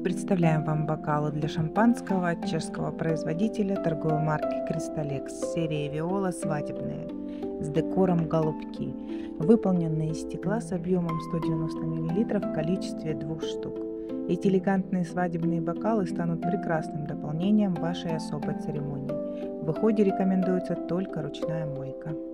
Представляем вам бокалы для шампанского от чешского производителя торговой марки Кристалекс серии Виола свадебные с декором голубки, выполненные из стекла с объемом 190 мл в количестве 2 штук. Эти элегантные свадебные бокалы станут прекрасным дополнением вашей особой церемонии. В ходе рекомендуется только ручная мойка.